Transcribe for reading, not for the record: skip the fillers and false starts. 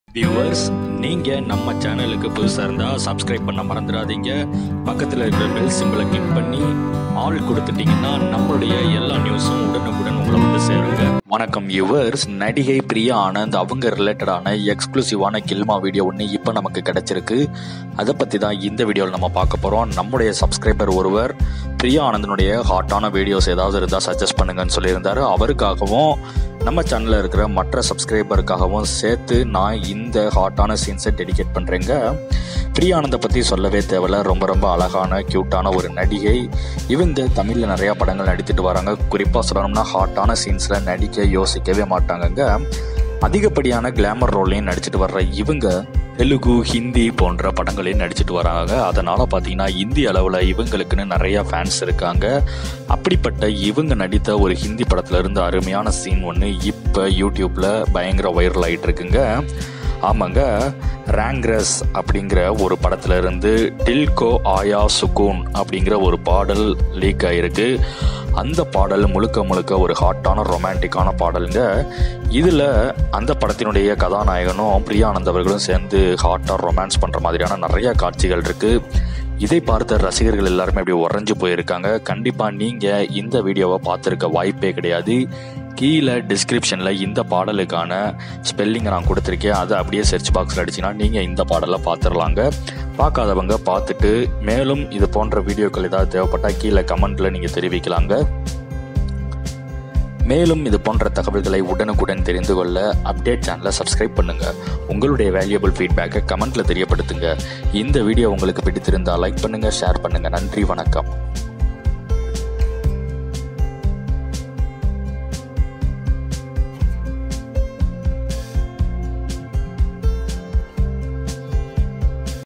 Viewers, நீங்க நம்ம சேனலுக்கு புதுசா இருந்தா சப்ஸ்கிரைப் பண்ண மறந்துடாதீங்க. பக்கத்துல இருக்கிற பெல் சிம்பிளை கிளிக் பண்ணி ஆல் கொடுத்துட்டீங்கன்னா நம்மளுடைய எல்லா நியூஸும் உடனுக்குடன் உங்களை வந்து சேருங்க. வணக்கம் வியூவர்ஸ், நடிகை பிரியா ஆனந்த் அவங்க ரிலேட்டடான எக்ஸ்க்ளூசிவான கில்மா வீடியோ ஒன்று இப்போ நமக்கு கிடைச்சிருக்கு. அதை பற்றி தான் இந்த வீடியோவில் நம்ம பார்க்க போகிறோம். நம்முடைய சப்ஸ்கிரைபர் ஒருவர் பிரியா ஆனந்தனுடைய ஹாட்டான வீடியோஸ் ஏதாவது இருந்தால் சஜஸ்ட் பண்ணுங்கன்னு சொல்லியிருந்தாரு. அவருக்காகவும் நம்ம சேனலில் இருக்கிற மற்ற சப்ஸ்கிரைபருக்காகவும் சேர்த்து நான் இந்த ஹாட்டான சீன்ஸை டெடிகேட் பண்ணுறேங்க. பிரியா ஆனந்தை பற்றி சொல்லவே தேவையில்ல. ரொம்ப ரொம்ப அழகான க்யூட்டான ஒரு நடிகை. இவங்க தமிழில் நிறையா படங்கள் நடித்துட்டு வராங்க. குறிப்பாக சொல்லணும்னா ஹாட்டான சீன்ஸில் நடிக்க யோசிக்கவே மாட்டாங்கங்க. அதிகப்படியான கிளாமர் ரோல்லையும் நடிச்சிட்டு வர்ற இவங்க தெலுங்கு, ஹிந்தி போன்ற படங்களையும் நடிச்சிட்டு வராங்க. அதனால் பார்த்தீங்கன்னா இந்திய அளவில் இவங்களுக்குன்னு நிறையா ஃபேன்ஸ் இருக்காங்க. அப்படிப்பட்ட இவங்க நடித்த ஒரு ஹிந்தி படத்துல இருந்து அருமையான சீன் ஒன்று இப்போ யூடியூப்பில் பயங்கர வைரல் ஆகிட்டு இருக்குங்க. ஆமாங்க, ரேங்க்ரஸ் அப்படிங்கிற ஒரு படத்துல இருந்து டில்கோ ஆயா சுகூன் அப்படிங்கிற ஒரு பாடல் லீக் ஆகிருக்கு. அந்த பாடல் முழுக்க முழுக்க ஒரு ஹாட்டான ரொமான்டிக்கான பாடலுங்க. இதில் அந்த படத்தினுடைய கதாநாயகனும் பிரியா ஆனந்த் அவர்களும் சேர்ந்து ஹாட்டாக ரொமான்ஸ் பண்ணுற மாதிரியான நிறையா காட்சிகள் இருக்குது. இதை பார்த்த ரசிகர்கள் எல்லாருமே அப்படி உறைஞ்சு போயிருக்காங்க. கண்டிப்பாக நீங்கள் இந்த வீடியோவை பார்த்துருக்க வாய்ப்பே கிடையாது. கீழே டிஸ்கிரிப்ஷனில் இந்த பாடலுக்கான ஸ்பெல்லிங்கை நான் கொடுத்துருக்கேன். அதை அப்படியே சர்ச் பாக்ஸில் அடிச்சிங்கன்னா நீங்கள் இந்த பாடலை பார்த்துடலாங்க. பார்க்காதவங்க பார்த்துட்டு மேலும் இது போன்ற வீடியோக்கள் ஏதாவது தேவைப்பட்டால் கீழே கமெண்ட்டில் நீங்கள் தெரிவிக்கலாங்க. மேலும் இது போன்ற தகவல்களை உடனுக்குடன் தெரிந்து கொள்ள அப்டேட் சேனலை சப்ஸ்கிரைப் பண்ணுங்கள். உங்களுடைய வேல்யூபிள் ஃபீட்பேக்கை கமெண்ட்டில் தெரியப்படுத்துங்க. இந்த வீடியோ உங்களுக்கு பிடித்திருந்தால் லைக் பண்ணுங்கள், ஷேர் பண்ணுங்கள். நன்றி, வணக்கம்.